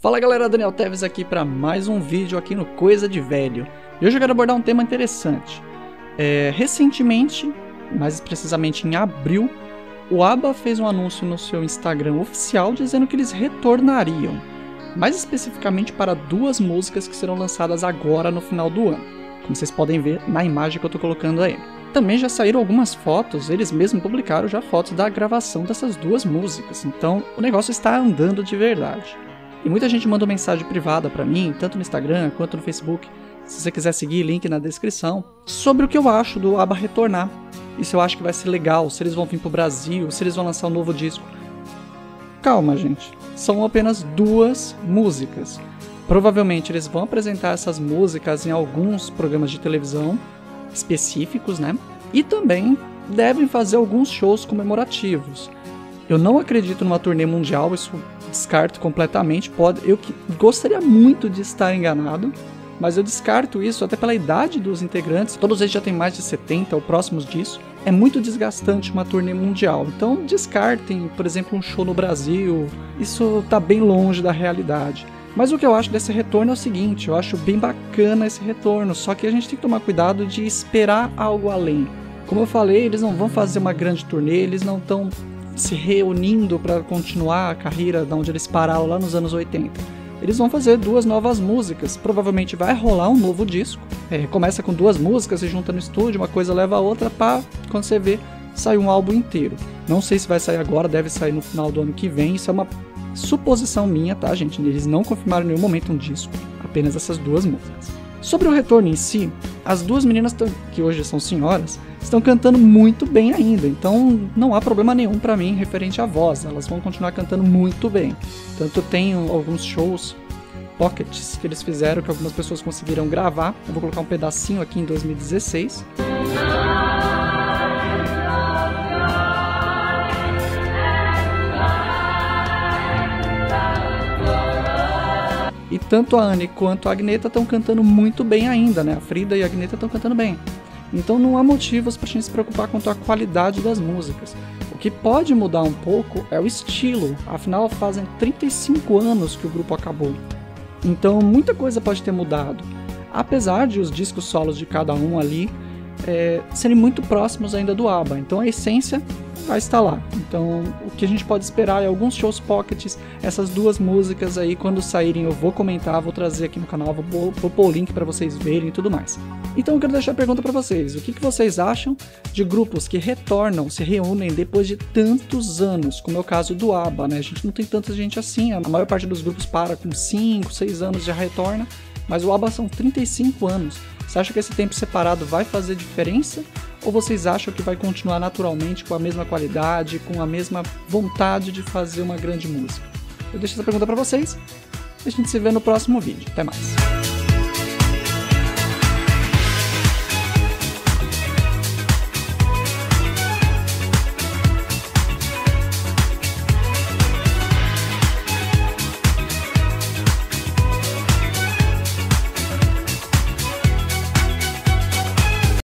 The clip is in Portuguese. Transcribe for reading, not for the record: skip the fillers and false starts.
Fala galera, Daniel Teves aqui para mais um vídeo aqui no Coisa de Velho. E hoje eu quero abordar um tema interessante. Recentemente, mais precisamente em abril, o ABBA fez um anúncio no seu Instagram oficial dizendo que eles retornariam, mais especificamente para 2 músicas que serão lançadas agora no final do ano, como vocês podem ver na imagem que eu estou colocando aí. Também já saíram algumas fotos, eles mesmos publicaram já fotos da gravação dessas 2 músicas, então o negócio está andando de verdade. E muita gente mandou mensagem privada pra mim, tanto no Instagram quanto no Facebook, se você quiser seguir, link na descrição, sobre o que eu acho do ABBA retornar. E se eu acho que vai ser legal, se eles vão vir pro Brasil, se eles vão lançar um novo disco. Calma, gente. São apenas 2 músicas. Provavelmente eles vão apresentar essas músicas em alguns programas de televisão específicos, né? E também devem fazer alguns shows comemorativos. Eu não acredito numa turnê mundial, isso descarto completamente. Eu gostaria muito de estar enganado, mas eu descarto isso até pela idade dos integrantes. Todos eles já têm mais de 70 ou próximos disso. É muito desgastante uma turnê mundial, então descartem, por exemplo, um show no Brasil. Isso tá bem longe da realidade. Mas o que eu acho desse retorno é o seguinte, eu acho bem bacana esse retorno, só que a gente tem que tomar cuidado de esperar algo além. Como eu falei, eles não vão fazer uma grande turnê, eles não estão se reunindo para continuar a carreira da onde eles pararam lá nos anos 80. Eles vão fazer 2 novas músicas, provavelmente vai rolar um novo disco. Começa com 2 músicas, se junta no estúdio, uma coisa leva a outra, quando você vê, sai um álbum inteiro. Não sei se vai sair agora, deve sair no final do ano que vem, isso é uma suposição minha, tá, gente? Eles não confirmaram em nenhum momento um disco, apenas essas 2 músicas. Sobre o retorno em si, as 2 meninas, que hoje são senhoras, estão cantando muito bem ainda, então não há problema nenhum pra mim referente à voz, elas vão continuar cantando muito bem. Tanto tem alguns shows, pockets, que eles fizeram, que algumas pessoas conseguiram gravar, eu vou colocar um pedacinho aqui em 2016. E tanto a Anne quanto a Agnetha estão cantando muito bem ainda, né? A Frida e a Agnetha estão cantando bem. Então não há motivos pra gente se preocupar quanto à qualidade das músicas. O que pode mudar um pouco é o estilo, afinal fazem 35 anos que o grupo acabou. Então muita coisa pode ter mudado. Apesar de os discos solos de cada um ali serem muito próximos ainda do ABBA, então a essência vai estar lá. Então o que a gente pode esperar é alguns shows pockets, essas 2 músicas aí, quando saírem eu vou comentar, vou trazer aqui no canal, vou pôr o link para vocês verem e tudo mais. Então eu quero deixar a pergunta para vocês, o que vocês acham de grupos que retornam, se reúnem depois de tantos anos, como é o caso do ABBA, né? A gente não tem tanta gente assim, a maior parte dos grupos para com 5, 6 anos já retorna, mas o ABBA são 35 anos. Você acha que esse tempo separado vai fazer diferença? Ou vocês acham que vai continuar naturalmente com a mesma qualidade, com a mesma vontade de fazer uma grande música? Eu deixo essa pergunta para vocês e a gente se vê no próximo vídeo. Até mais!